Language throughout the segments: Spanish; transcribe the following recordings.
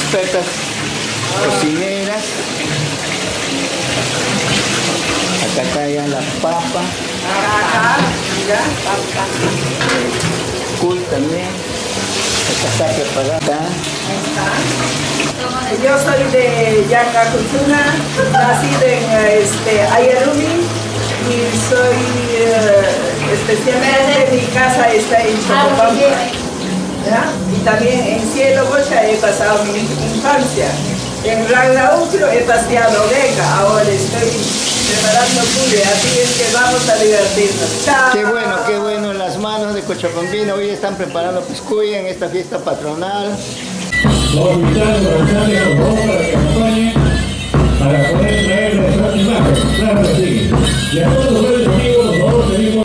expertas cocineras. Acá está ya la papa. Mira, papa. Cool también. Esta está preparada. Yo soy de Yacacuchuna, nacida en Ayarumi y soy especialmente mi casa está en Chocopampa. ¿Ya? Y también en Cielo Bocha he pasado mi infancia. En Ranglautro he paseado oveja, ahora estoy preparando cuy, así es que vamos a divertirnos. ¡Chao! Qué bueno, las manos de Cochabambino hoy están preparando piscuy en esta fiesta patronal. Los invitamos a ustedes, por favor, para que acompañen, para poder traer nuestra imagen, claro que sí. Y a todos ustedes amigos, por favor, pedimos...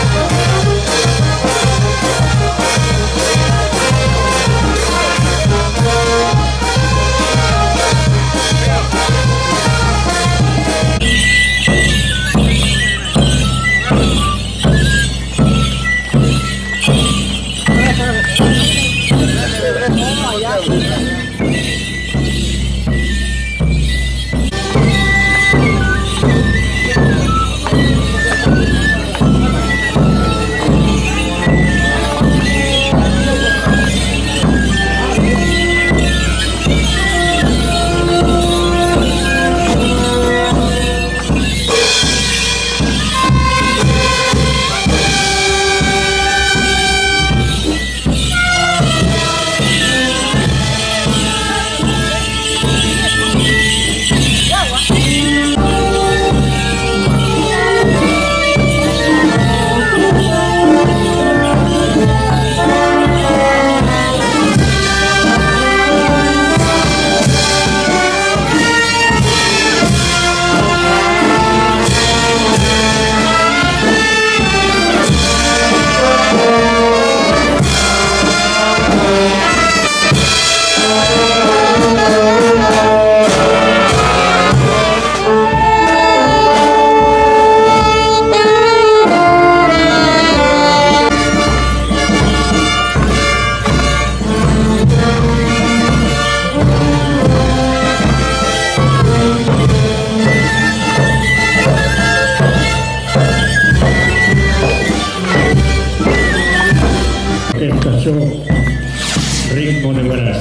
Ritmo de Huaraz.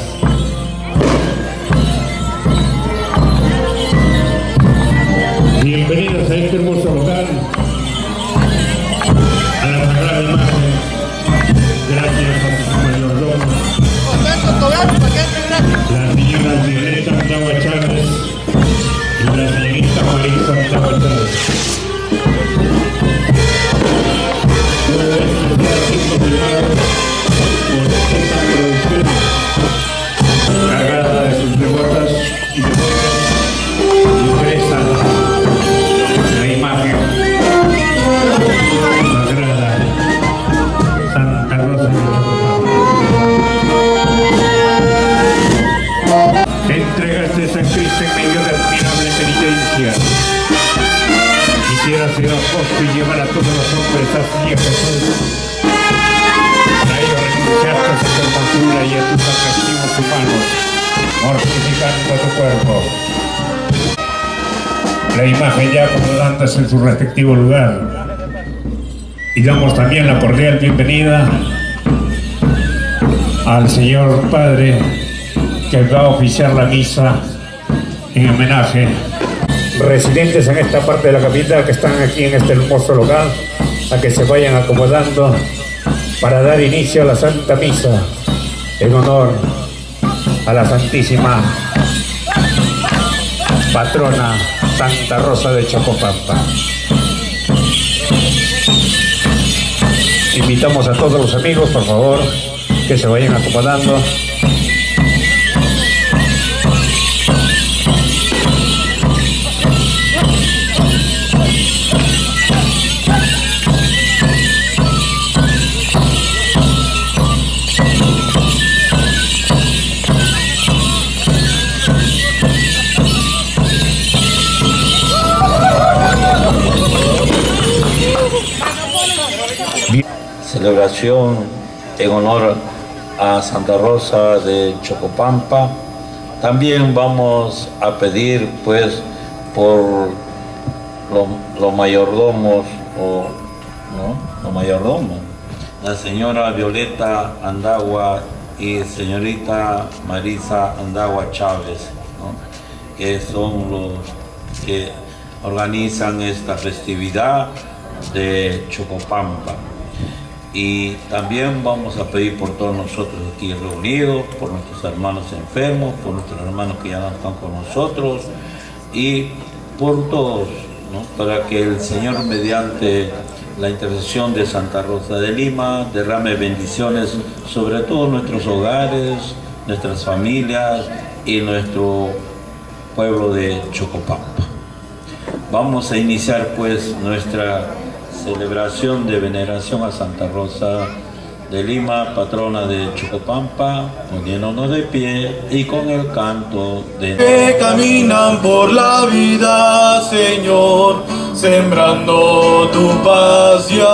Bienvenidos a este hermoso local, a la Sagrada Imagen. Gracias a sus mayordomos, la señora Violeta Andagua Chávez y la señorita Marisa Andagua Chávez. Todo esto está siendo filmado por esta producción cargada de sus devotas y devotos y presta la imagen sagrada Santa Rosa de Chocopampa. Entregaste a San Cristo en medio de admirable penitencia. Quisiera ser apóstol y llevar a todos los hombres hacia Jesús. Para ello renunciaste a tu hermosura y a tus atractivos humanos, mortificando tu cuerpo. La imagen ya acomodándose en su respectivo lugar. Y damos también la cordial bienvenida al señor Padre que va a oficiar la misa en homenaje. Residentes en esta parte de la capital que están aquí en este hermoso local, a que se vayan acomodando para dar inicio a la Santa Misa en honor a la Santísima Patrona Santa Rosa de Chocopampa. Invitamos a todos los amigos, por favor, que se vayan acomodando. Celebración en honor a Santa Rosa de Chocopampa, También vamos a pedir pues por los mayordomos, los mayordomos, la señora Violeta Andagua y señorita Marisa Andagua Chávez, ¿no?, que son los que organizan esta festividad de Chocopampa. Y también vamos a pedir por todos nosotros aquí reunidos, por nuestros hermanos enfermos, por nuestros hermanos que ya no están con nosotros y por todos, ¿no?, para que el Señor, mediante la intercesión de Santa Rosa de Lima, derrame bendiciones sobre todos nuestros hogares, nuestras familias y nuestro pueblo de Chocopampa. Vamos a iniciar pues nuestra celebración de veneración a Santa Rosa de Lima, patrona de Chocopampa, poniéndonos de pie y con el canto de... Que caminan por la vida, Señor, sembrando tu paz y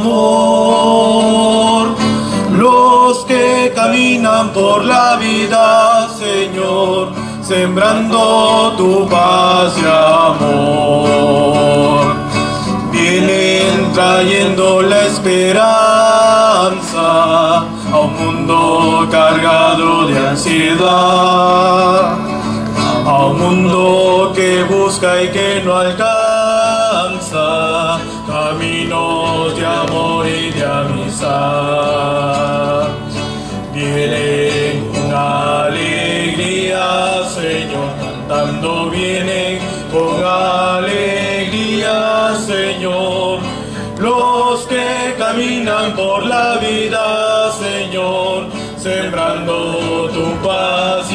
amor. Los que caminan por la vida, Señor, sembrando tu paz y amor. Vienen trayendo la esperanza a un mundo cargado de ansiedad, a un mundo que busca y que no alcanza caminos de amor y de amistad. Vienen con alegría, Señor, cantando, vienen con alegría, Señor, los que caminan por la vida, Señor, sembrando tu paz y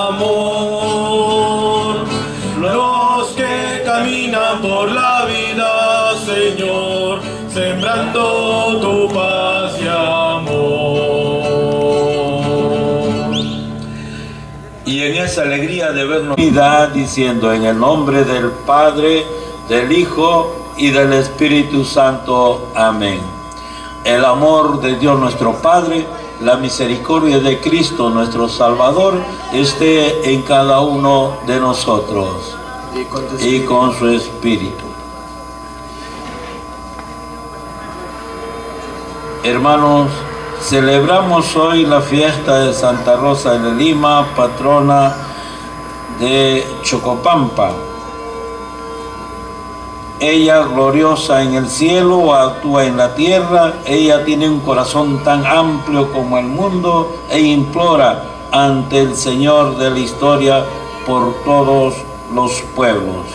amor. Los que caminan por la vida, Señor, sembrando tu paz y amor. Y en esa alegría de vernos vida, diciendo en el nombre del Padre, del Hijo y del Espíritu Santo. Amén. El amor de Dios nuestro Padre, la misericordia de Cristo nuestro Salvador, esté en cada uno de nosotros y con su Espíritu. Hermanos, celebramos hoy la fiesta de Santa Rosa de Lima, patrona de Chocopampa. Ella, gloriosa en el cielo, actúa en la tierra. Ella tiene un corazón tan amplio como el mundo e implora ante el Señor de la historia por todos los pueblos.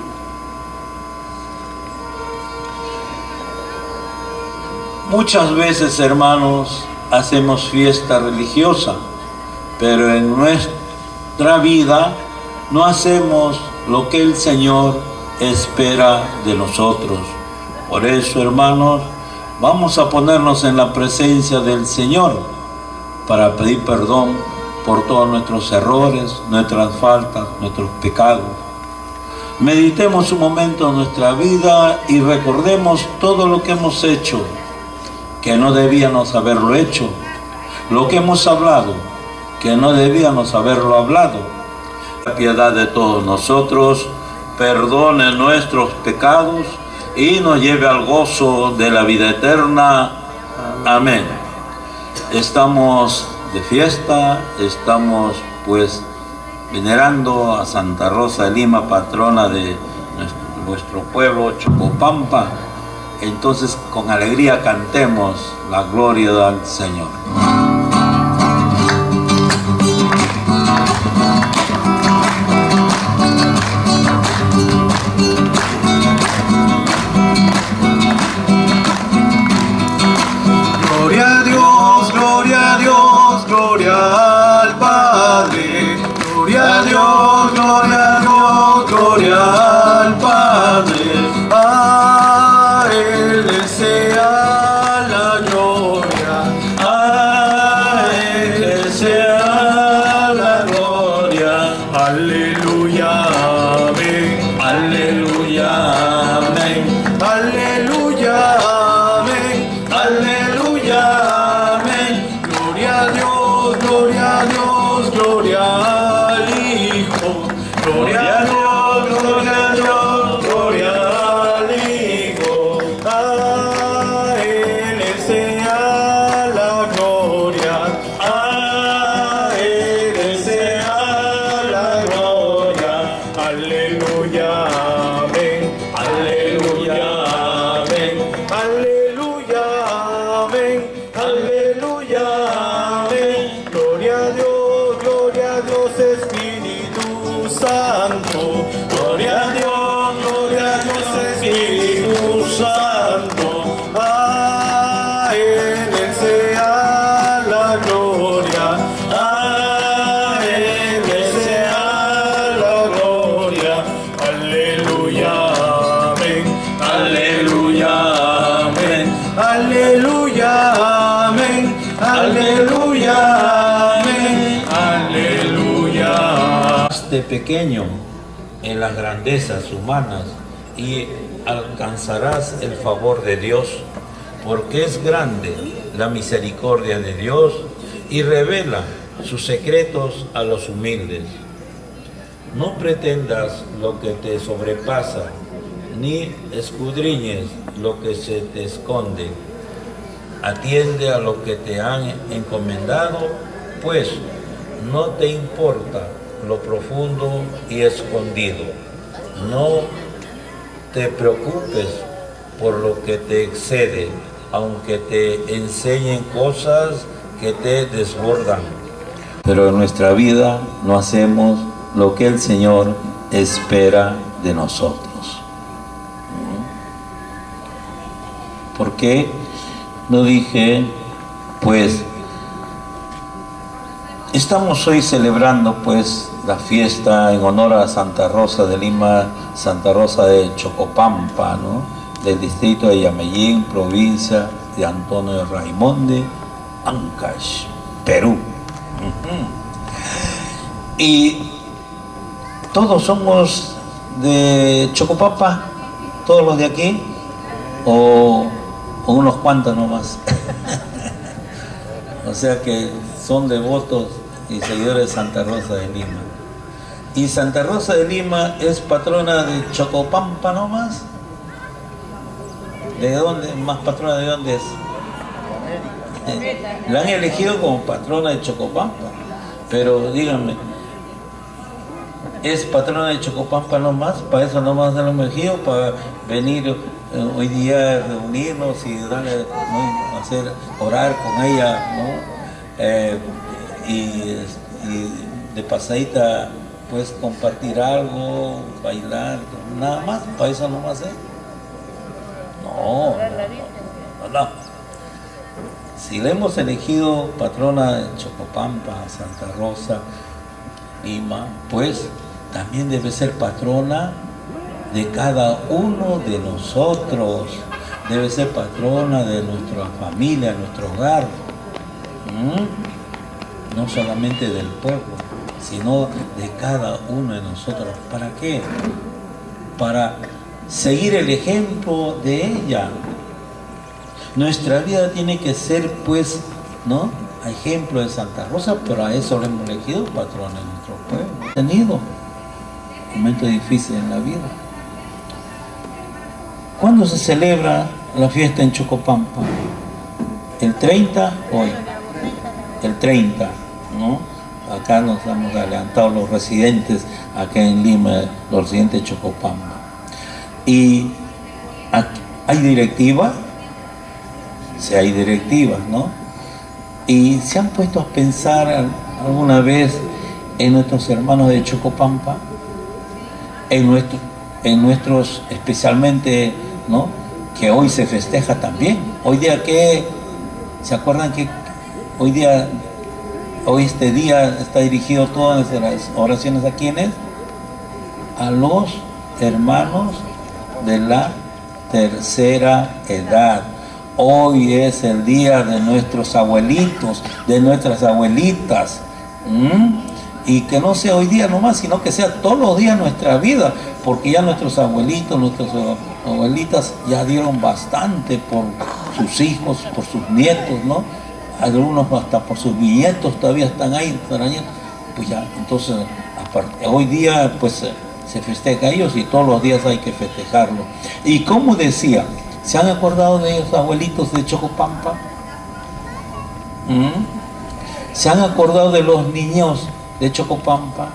Muchas veces, hermanos, hacemos fiesta religiosa, pero en nuestra vida no hacemos lo que el Señor espera de nosotros. Por eso, hermanos, vamos a ponernos en la presencia del Señor para pedir perdón por todos nuestros errores, nuestras faltas, nuestros pecados. Meditemos un momento en nuestra vida y recordemos todo lo que hemos hecho, que no debíamos haberlo hecho, lo que hemos hablado, que no debíamos haberlo hablado. La piedad de todos nosotros perdone nuestros pecados y nos lleve al gozo de la vida eterna. Amén. Estamos de fiesta, estamos pues venerando a Santa Rosa de Lima, patrona de nuestro pueblo Chocopampa. Entonces con alegría cantemos la gloria del Señor. Gloria a Dios, gloria a Dios, gloria al Padre. Gloria a Dios, gloria a Dios, gloria al Padre. A Él sea la gloria, a Él sea la gloria. Aleluya, amén, aleluya, amén, aleluya, amén, aleluya, amén. Gloria a Dios, gloria a Dios, gloria al Gloria a Dios, gloria a Dios, gloria al Hijo. A Él sea la gloria, a Él sea la gloria. Aleluya, amén, aleluya, amén, aleluya, amén, aleluya, amén. Gloria a Dios, Espíritu Santo. Gloria a Dios, Espíritu Santo. A Él sea la gloria, a Él sea la gloria. Aleluya, amén, aleluya, amén, aleluya, amén, aleluya, amén, aleluya. Hazte pequeño en las grandezas humanas y alcanzarás el favor de Dios, porque es grande la misericordia de Dios y revela sus secretos a los humildes. No pretendas lo que te sobrepasa, ni escudriñes lo que se te esconde. Atiende a lo que te han encomendado, pues no te importa lo profundo y escondido. No te preocupes por lo que te excede, aunque te enseñen cosas que te desbordan. Pero en nuestra vida no hacemos lo que el Señor espera de nosotros. ¿Por qué? No dije, pues, estamos hoy celebrando pues la fiesta en honor a Santa Rosa de Lima, Santa Rosa de Chocopampa, ¿no? Del distrito de Yameyín, provincia de Antonio Raimonde, Ancash, Perú. Y todos somos de Chocopampa, todos los de aquí, o unos cuantos nomás. O sea que son devotos y seguidores de Santa Rosa de Lima. Y Santa Rosa de Lima es patrona de Chocopampa nomás. ¿De dónde? ¿Más patrona de dónde es? La han elegido como patrona de Chocopampa. Pero díganme, ¿es patrona de Chocopampa nomás? ¿Para eso nomás se lo han elegido? ¿Para venir hoy día reunirnos y darle, ¿no? hacer, orar con ella, ¿no? Y de pasadita pues compartir algo, bailar, nada más? ¿Para eso nomás es? No. Si le hemos elegido patrona de Chocopampa, Santa Rosa, Lima, pues también debe ser patrona de cada uno de nosotros, debe ser patrona de nuestra familia, nuestro hogar, no solamente del pueblo, sino de cada uno de nosotros. ¿Para qué? Para seguir el ejemplo de ella. Nuestra vida tiene que ser, pues, ¿no? A ejemplo de Santa Rosa, pero a eso le hemos elegido patrona de nuestro pueblo. Hemos tenido momentos difíciles en la vida. ¿Cuándo se celebra la fiesta en Chocopampa? ¿El 30? Hoy. El 30, ¿no? Acá nos hemos adelantado los residentes, acá en Lima, los residentes de Chocopampa. Y hay directiva, sí hay directivas, ¿no? Y se han puesto a pensar alguna vez en nuestros hermanos de Chocopampa, en nuestros especialmente, ¿no? Que hoy se festeja también. Hoy día que, ¿se acuerdan que este día está dirigido todas las oraciones a quiénes? A los hermanos de la tercera edad. Hoy es el día de nuestros abuelitos, de nuestras abuelitas. Y que no sea hoy día nomás, sino que sea todos los días nuestra vida, porque ya nuestros abuelitos, nuestras abuelitas ya dieron bastante por sus hijos, por sus nietos, ¿no? Algunos hasta por sus nietos todavía están ahí, pues ya, entonces Hoy día pues se festeja a ellos y todos los días hay que festejarlo. Y como decía, ¿se han acordado de los abuelitos de Chocopampa? ¿Se han acordado de los niños de Chocopampa?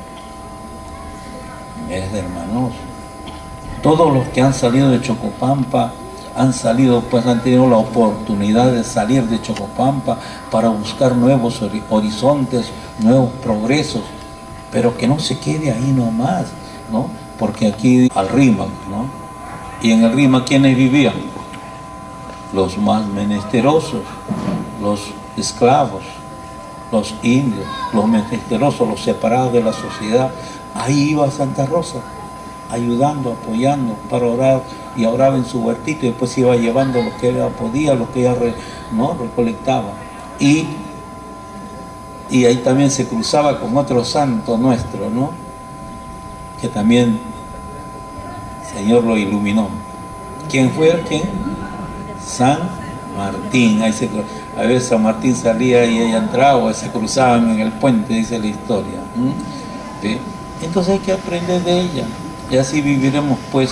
Hermanos, todos los que han salido de Chocopampa han salido, pues han tenido la oportunidad de salir de Chocopampa para buscar nuevos horizontes, nuevos progresos, pero que no se quede ahí nomás, ¿no? Porque aquí al Rímac, ¿no? Y en el Rímac, ¿quiénes vivían? Los más menesterosos, los esclavos, los indios, los menesterosos, los separados de la sociedad. Ahí iba Santa Rosa, ayudando, apoyando para orar, y oraba en su huertito y después iba llevando lo que ella podía, lo que ella recolectaba. Y ahí también se cruzaba con otro santo nuestro, ¿no? Que también el Señor lo iluminó. ¿Quién fue? ¿Quién? San Martín. Ahí a veces San Martín salía y ella entraba, se cruzaban en el puente, dice la historia. ¿Sí? Entonces hay que aprender de ella, y así viviremos pues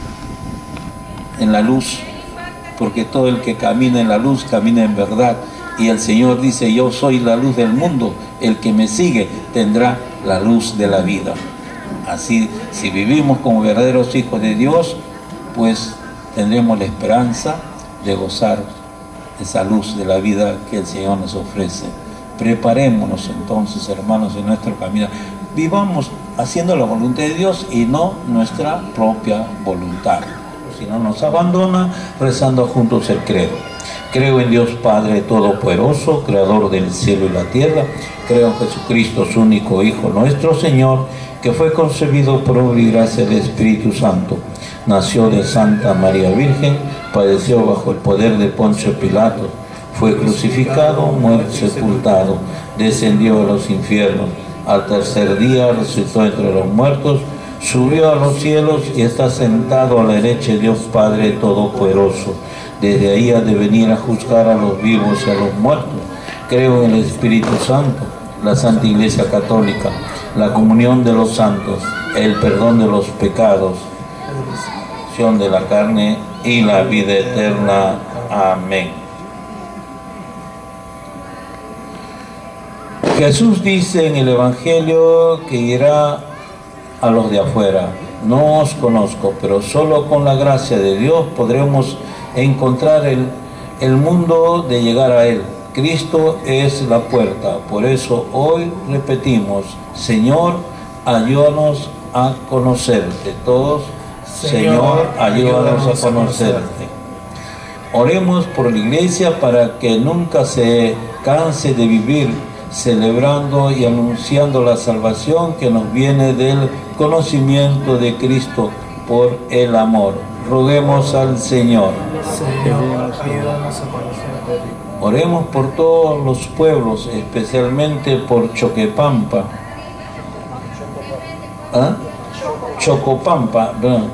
en la luz, porque todo el que camina en la luz camina en verdad, y el Señor dice: yo soy la luz del mundo, el que me sigue tendrá la luz de la vida. Así, si vivimos como verdaderos hijos de Dios, pues tendremos la esperanza de gozar esa luz de la vida que el Señor nos ofrece. Preparémonos entonces, hermanos, en nuestro camino. Vivamos haciendo la voluntad de Dios y no nuestra propia voluntad. Si no nos abandona, rezando juntos el credo. Creo en Dios Padre Todopoderoso, Creador del cielo y la tierra. Creo en Jesucristo, su único Hijo, nuestro Señor, que fue concebido por obra y gracia del Espíritu Santo. Nació de Santa María Virgen, padeció bajo el poder de Poncio Pilato, fue crucificado, muerto, sepultado, descendió a los infiernos. Al tercer día resucitó entre los muertos, subió a los cielos y está sentado a la derecha de Dios Padre Todopoderoso. Desde ahí ha de venir a juzgar a los vivos y a los muertos. Creo en el Espíritu Santo, la Santa Iglesia Católica, la comunión de los santos, el perdón de los pecados, la resurrección de la carne y la vida eterna. Amén. Jesús dice en el Evangelio que irá a los de afuera. No os conozco, pero solo con la gracia de Dios podremos encontrar el mundo de llegar a Él. Cristo es la puerta. Por eso hoy repetimos: Señor, ayúdanos a conocerte. Todos, Señor, ayúdanos a conocerte. Oremos por la Iglesia para que nunca se canse de vivir celebrando y anunciando la salvación que nos viene del conocimiento de Cristo por el amor. Roguemos al Señor. Señor, ayúdanos a conocerte. Oremos por todos los pueblos, especialmente por Choquepampa. Chocopampa.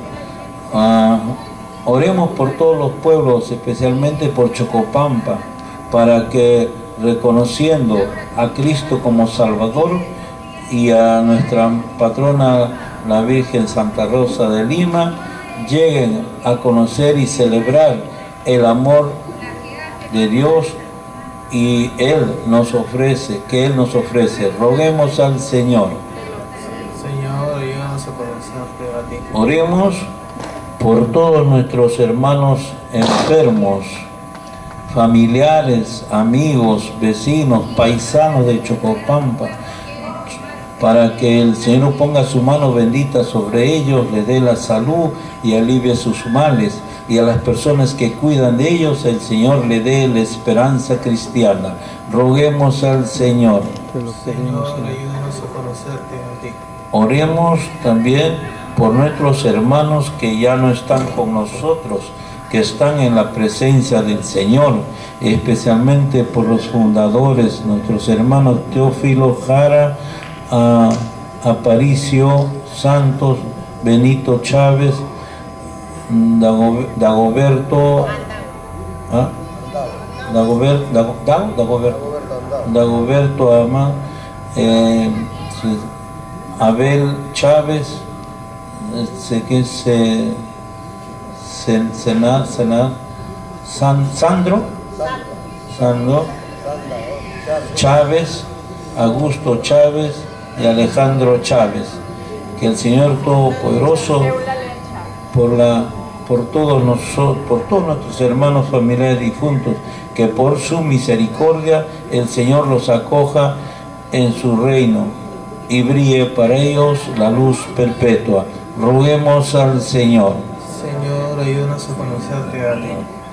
Oremos por todos los pueblos, especialmente por Chocopampa, para que, reconociendo a Cristo como Salvador y a nuestra patrona, la Virgen Santa Rosa de Lima, lleguen a conocer y celebrar el amor de Dios y Él nos ofrece, que Él nos ofrece. Roguemos al Señor. Señor, ayúdanos a conocerte a ti. Oremos por todos nuestros hermanos enfermos, familiares, amigos, vecinos, paisanos de Chocopampa, para que el Señor ponga su mano bendita sobre ellos, les dé la salud y alivie sus males, y a las personas que cuidan de ellos, el Señor le dé la esperanza cristiana. Roguemos al Señor. Señor, ayúdanos a conocerte a ti. Oremos también por nuestros hermanos que ya no están con nosotros, que están en la presencia del Señor, especialmente por los fundadores, nuestros hermanos Teófilo Jara, Aparicio Santos, Benito Chávez, Dagoberto Abel Chávez, Sandro Chávez, Augusto Chávez y Alejandro Chávez. Que el Señor Todopoderoso, por todos nuestros hermanos familiares difuntos, que por su misericordia el Señor los acoja en su reino y brille para ellos la luz perpetua. Roguemos al Señor. Señor, ayúdanos a conocerte a ti.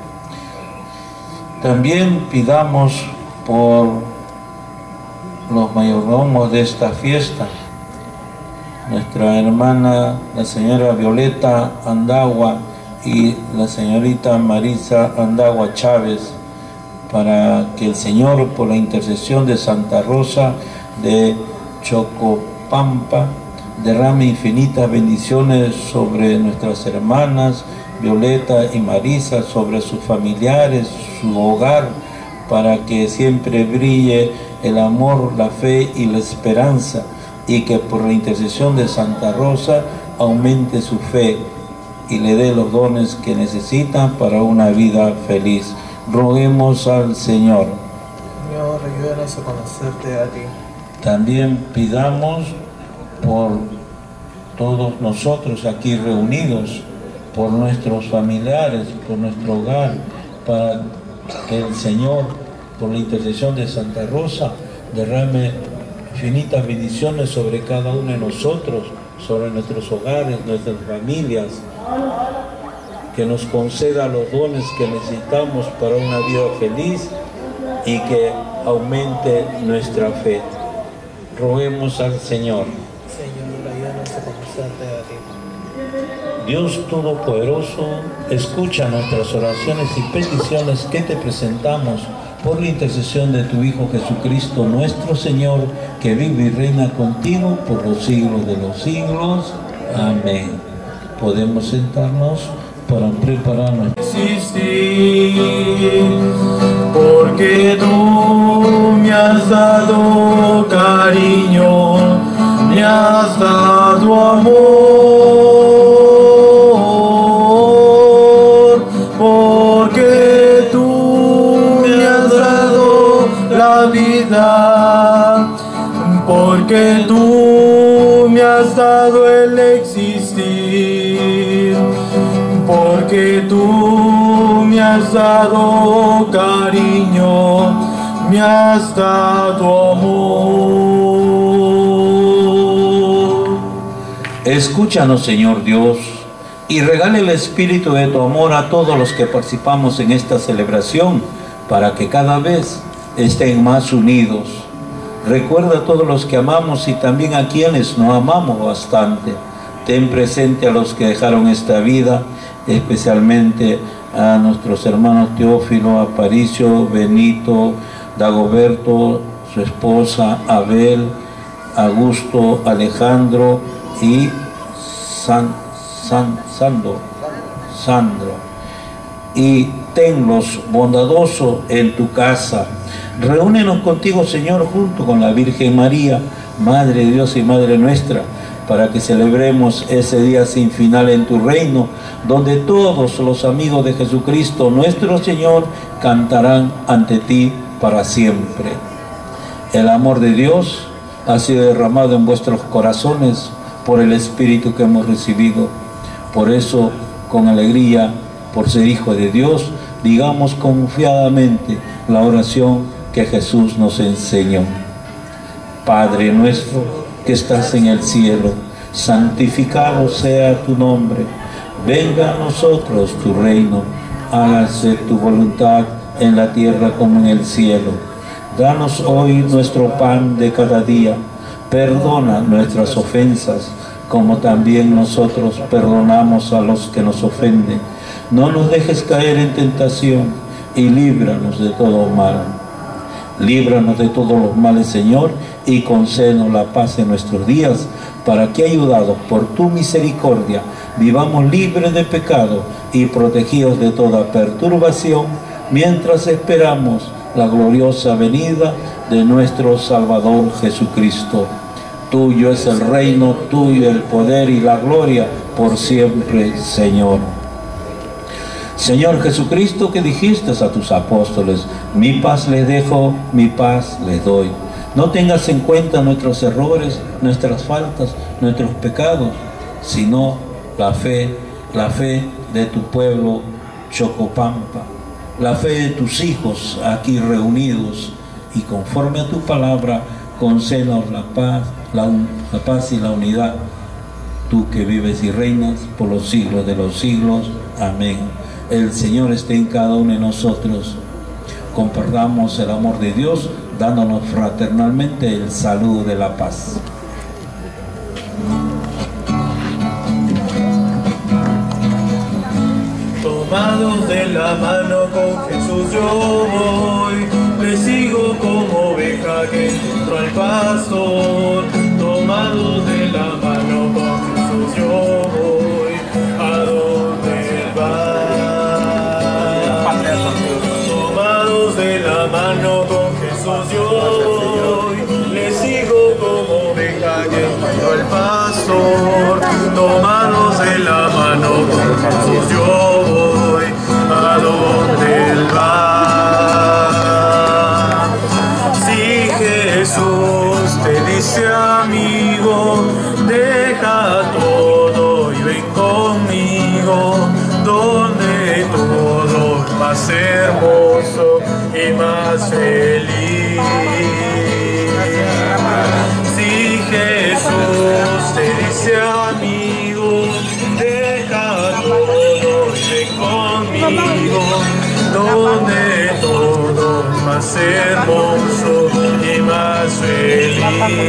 También pidamos por los mayordomos de esta fiesta, nuestra hermana, la señora Violeta Andagua y la señorita Marisa Andagua Chávez, para que el Señor, por la intercesión de Santa Rosa de Chocopampa, derrame infinitas bendiciones sobre nuestras hermanas Violeta y Marisa, sobre sus familiares, su hogar, para que siempre brille el amor, la fe y la esperanza, y que por la intercesión de Santa Rosa aumente su fe y le dé los dones que necesitan para una vida feliz. Roguemos al Señor. Señor, ayúdanos a conocerte a ti. También pidamos por todos nosotros aquí reunidos, por nuestros familiares, por nuestro hogar, para que el Señor, por la intercesión de Santa Rosa, derrame infinitas bendiciones sobre cada uno de nosotros, sobre nuestros hogares, nuestras familias, que nos conceda los dones que necesitamos para una vida feliz y que aumente nuestra fe. Roguemos al Señor. Señor, ayúdanos a conocerte a ti. Dios Todopoderoso, escucha nuestras oraciones y peticiones que te presentamos por la intercesión de tu Hijo Jesucristo, nuestro Señor, que vive y reina contigo por los siglos de los siglos. Amén. Podemos sentarnos para prepararnos. Existir, porque tú me has dado cariño, me has dado amor, porque tú me has dado la vida, porque tú me has dado el existir, porque tú me has dado cariño, me has dado amor. Escúchanos, Señor Dios, y regale el espíritu de tu amor a todos los que participamos en esta celebración, para que cada vez estén más unidos. Recuerda a todos los que amamos y también a quienes no amamos bastante. Ten presente a los que dejaron esta vida, especialmente a nuestros hermanos Teófilo, Aparicio, Benito, Dagoberto, su esposa, Abel, Augusto, Alejandro y Sandro. Y tenlos bondadosos en tu casa. Reúnenos contigo, Señor, junto con la Virgen María, Madre de Dios y Madre nuestra, para que celebremos ese día sin final en tu reino, donde todos los amigos de Jesucristo, nuestro Señor, cantarán ante ti para siempre. El amor de Dios ha sido derramado en vuestros corazones por el Espíritu que hemos recibido. Por eso, con alegría, por ser hijo de Dios, digamos confiadamente la oración que Jesús nos enseñó. Padre nuestro que estás en el cielo, santificado sea tu nombre. Venga a nosotros tu reino, hágase tu voluntad en la tierra como en el cielo. Danos hoy nuestro pan de cada día. Perdona nuestras ofensas, como también nosotros perdonamos a los que nos ofenden. No nos dejes caer en tentación y líbranos de todo mal. Líbranos de todos los males, Señor, y concédenos la paz en nuestros días, para que, ayudados por tu misericordia, vivamos libres de pecado y protegidos de toda perturbación, mientras esperamos la gloriosa venida de nuestro Salvador Jesucristo. Tuyo es el reino, tuyo el poder y la gloria por siempre, Señor. Señor Jesucristo, que dijiste a tus apóstoles, mi paz les dejo, mi paz les doy. No tengas en cuenta nuestros errores, nuestras faltas, nuestros pecados, sino la fe de tu pueblo Chocopampa, la fe de tus hijos aquí reunidos, y conforme a tu palabra, concédenos la paz y la unidad, tú que vives y reinas por los siglos de los siglos. Amén. El Señor esté en cada uno de nosotros. Compartamos el amor de Dios, dándonos fraternalmente el saludo de la paz. Tomados de la mano con Jesús yo voy, le sigo como oveja que encontró al pastor. Tomados de la mano con Jesús yo voy, a donde Él va. Tomados de la mano con Jesús yo voy, le sigo como oveja que encontró al pastor. Tomados de la mano con Jesús yo voy, a donde Él va. Si Jesús te dice amigo, deja todo y ven conmigo, donde todo es más hermoso y más feliz. Si Jesús te dice amigo, deja todo y ven conmigo, donde todo es más hermoso y más feliz.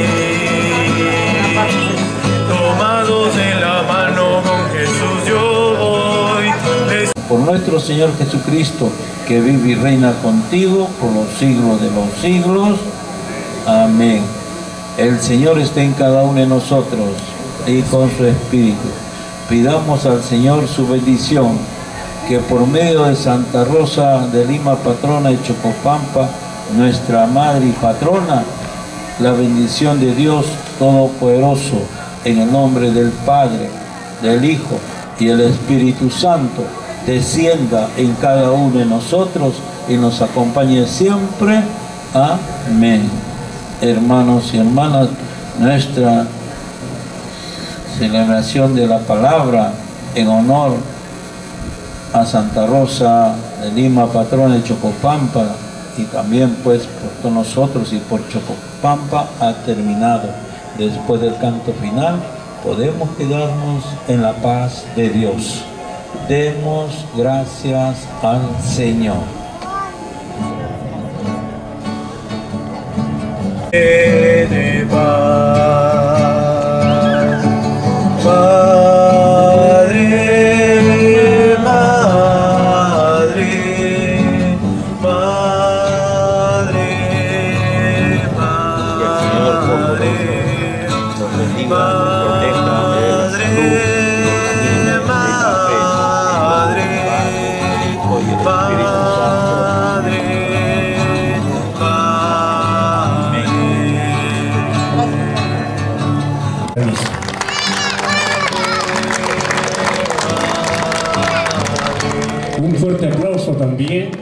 Tomados de la mano con Jesús yo voy. Por nuestro Señor Jesucristo, que vive y reina contigo por los siglos de los siglos. Amén. El Señor esté en cada uno de nosotros y con su Espíritu. Pidamos al Señor su bendición, que por medio de Santa Rosa de Lima, patrona de Chocopampa, nuestra madre y patrona, la bendición de Dios Todopoderoso, en el nombre del Padre, del Hijo y el Espíritu Santo, descienda en cada uno de nosotros y nos acompañe siempre. Amén. Hermanos y hermanas, nuestra celebración de la palabra en honor a Santa Rosa de Lima, patrona de Chocopampa, y también pues por todos nosotros y por Chocopampa, ha terminado. Después del canto final podemos quedarnos en la paz de Dios. Demos gracias al Señor. De paz, Padre, Madre, Madre, Madre, Un fuerte aplauso también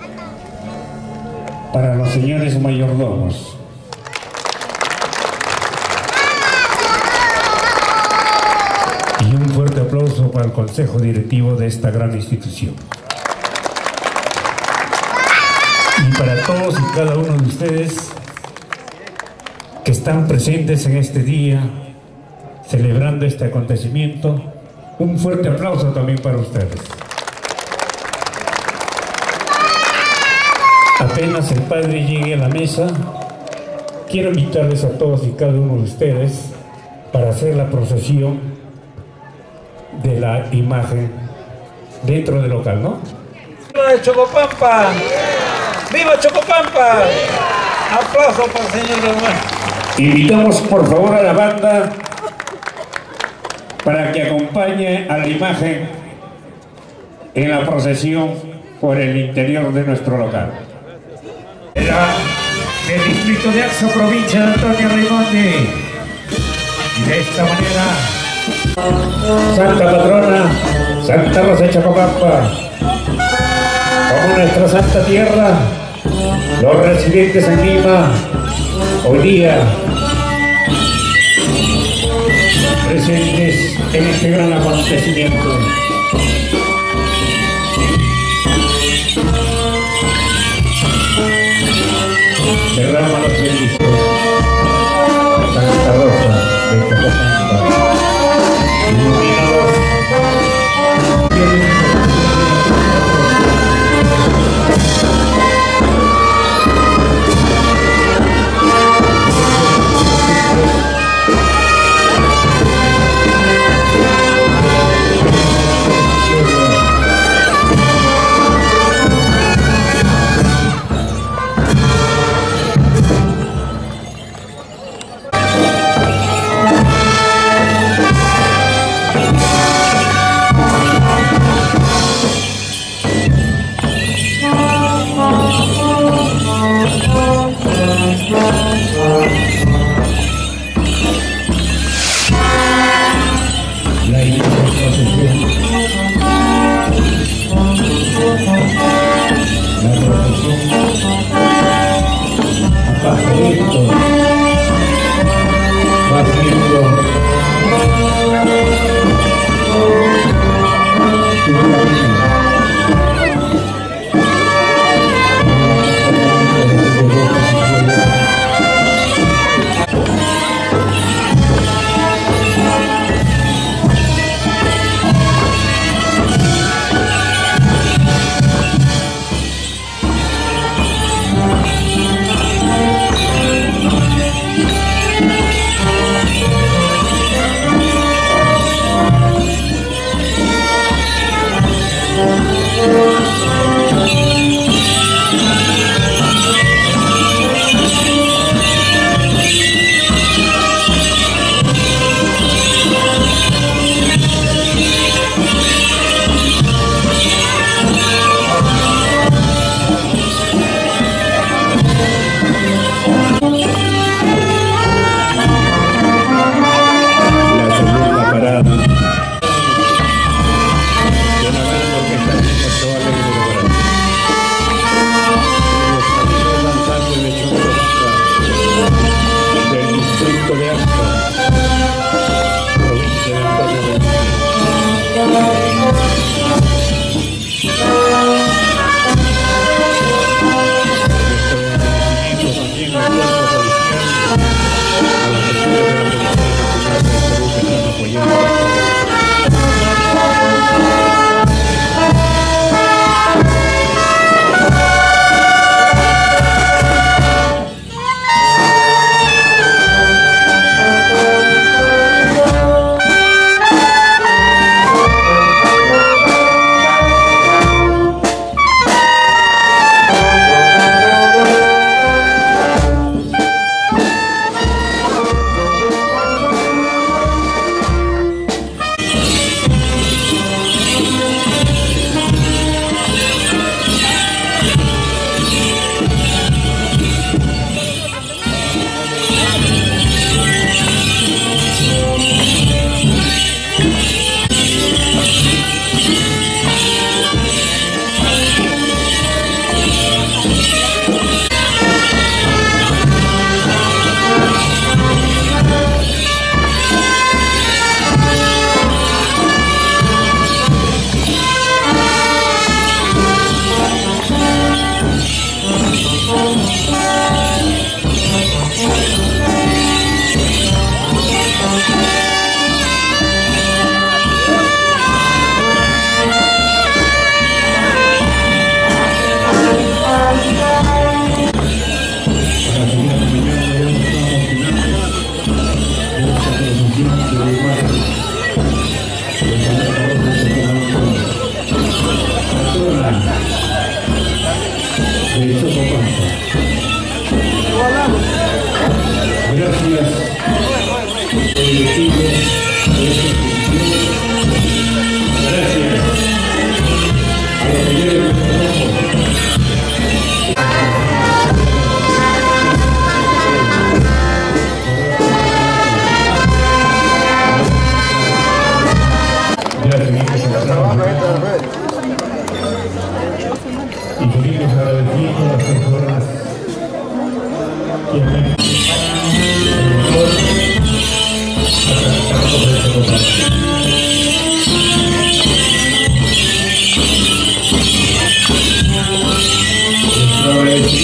para los señores mayordomos. Y un fuerte aplauso para el consejo directivo de esta gran institución. Y para todos y cada uno de ustedes que están presentes en este día, celebrando este acontecimiento, un fuerte aplauso también para ustedes. Apenas el Padre llegue a la mesa, quiero invitarles a todos y cada uno de ustedes para hacer la procesión de la imagen dentro del local, ¿no? ¡Viva de Chocopampa! ¡Viva Chocopampa! ¡Aplauso para el señor hermano! Invitamos por favor a la banda para que acompañe a la imagen en la procesión por el interior de nuestro local. Del distrito de Axo, provincia de Antonio Raimondi. De esta manera, Santa Patrona, Santa Rosa de Chacopampa, como nuestra Santa Tierra, los residentes en Lima, hoy día, presentes en este gran acontecimiento. Derrama los bendiciones a Santa Rosa de Chacopampa, iluminados.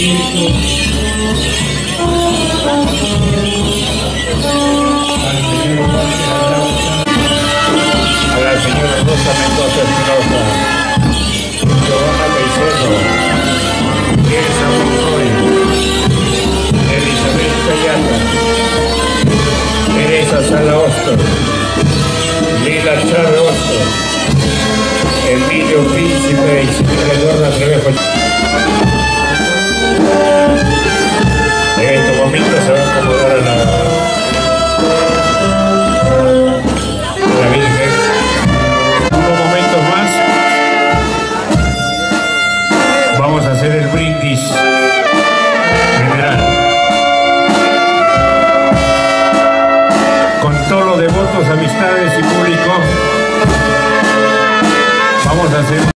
a la señora Rosa Mendoza Espinosa, Giovanna Peisedo, Elsa Montoya, Elizabeth Cayata, Teresa Sala Osto, Lila Chávez Osto, Emilio Príncipe y señora Eduardo Trevejo. En estos momentos se va a acomodar a la Virgen. Unos momentos más vamos a hacer el brindis general con todos los devotos, amistades y público. Vamos a hacer